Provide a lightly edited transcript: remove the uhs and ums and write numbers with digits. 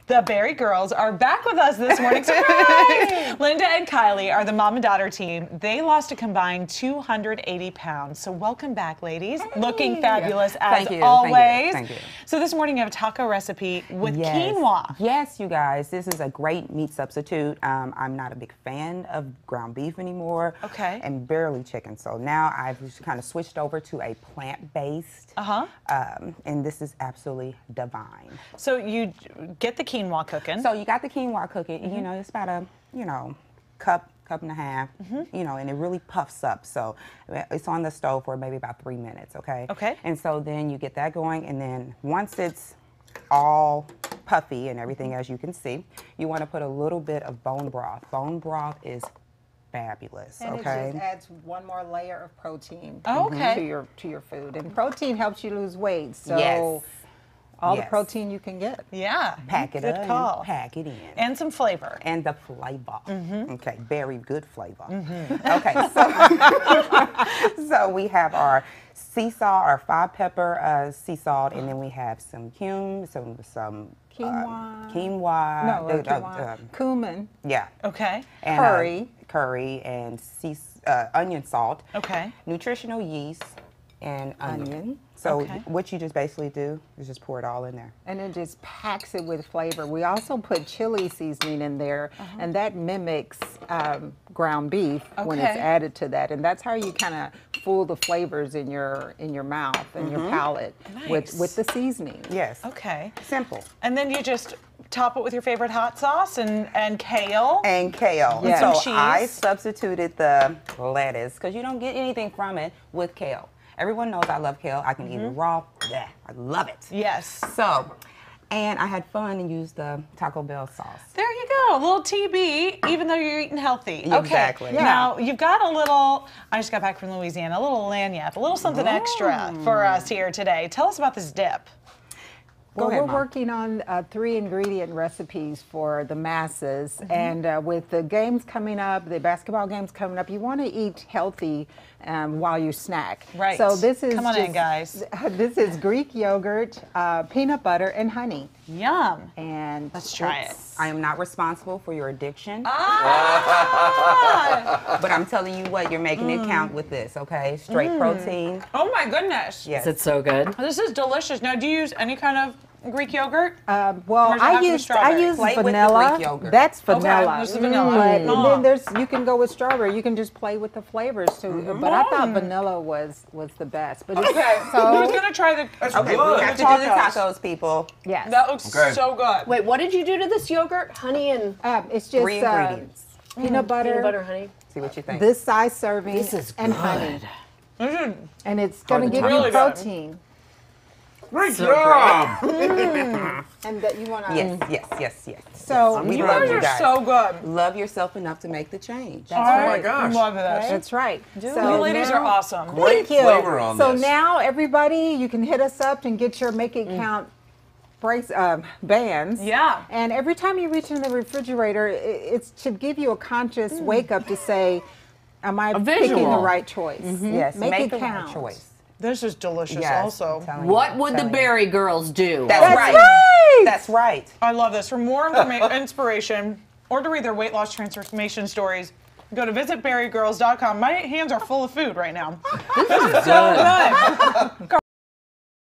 The Berry Girls are back with us this morning. Linda and Kylie are the mom and daughter team. They lost a combined 280 pounds. So welcome back, ladies. Hey. Looking fabulous as always. Thank you. So this morning you have a taco recipe with quinoa. Yes, you guys. This is a great meat substitute. I'm not a big fan of ground beef anymore. Okay. And barely chicken. So now I've just kind of switched over to a plant-based. And this is absolutely divine. So you get the quinoa cooking. So you got the quinoa cooking. You know, it's about a, cup and a half, and it really puffs up. So it's on the stove for maybe about 3 minutes, okay? Okay. And so then you get that going, and then once it's all puffy and everything, as you can see, you want to put a little bit of bone broth. Bone broth is fabulous, and okay? it just adds one more layer of protein to your food. And protein helps you lose weight, so all the protein you can get. Yeah. Pack it Good call. Pack it in. And some flavor. And the flavor. Okay, very good flavor. Okay, so we have our sea salt, our 5-pepper sea salt, and then we have some cumin, some quinoa. Cumin. Yeah. Okay. And, curry and onion salt. Okay. Nutritional yeast and onion. So what you just basically do is just pour it all in there. And it just packs it with flavor. We also put chili seasoning in there, and that mimics ground beef when it's added to that. And that's how you kind of fool the flavors in your mouth and your palate with the seasoning. Yes. Okay. Simple. And then you just top it with your favorite hot sauce and kale. And kale. Yes. So Some cheese. I substituted the lettuce because you don't get anything from it with kale. Everyone knows I love kale. I can eat it raw. Yeah, I love it. Yes. So, and I had fun and used the Taco Bell sauce. There you go, a little TB, even though you're eating healthy. Exactly. Okay. Now, you've got a little, I just got back from Louisiana, a little lagniappe, a little something extra for us here today. Tell us about this dip. Well, we're working on 3 ingredient recipes for the masses, and with the games coming up, the basketball games coming up, you want to eat healthy while you snack. Right. So this is come on in, guys. This is Greek yogurt, peanut butter, and honey. Yum. And let's try it. I am not responsible for your addiction. But Ah! I'm telling you what, you're making it count with this, okay? Straight protein. Oh my goodness. Yes. Is it so good? This is delicious. Now, do you use any kind of Greek yogurt? Well, I use Play vanilla. with the Greek yogurt. That's vanilla. Okay, this is vanilla. And then you can go with strawberry. You can just play with the flavors too. But I thought vanilla was the best. But so who's gonna try the? Okay, we have to do the tacos, people. Yes. That looks so good. Wait, what did you do to this yogurt? Honey and it's just 3 ingredients. Peanut butter, honey. See what you think. this size serving, This is and good. honey. And it's going to give really you good. protein. Great job! And that you want to. Yes. So we You love guys you are guys. so good. Love yourself enough to make the change. That's Oh my right. gosh. Love this. That's right. You So ladies are awesome. Great Thank you. flavor on So this. now everybody, you can hit us up and get your Make It Count bands. Yeah. And every time you reach in the refrigerator, it's to give you a conscious wake up to say, am I picking the visual. right choice? Yes, Make it the right count. choice. This is delicious. Yes, Also, I'm telling you, What I'm would the telling you. Berry Girls do? That's right. right. That's right. I love this. For more inspiration or to read their weight loss transformation stories, go to visitberrygirls.com. My hands are full of food right now. This is so good.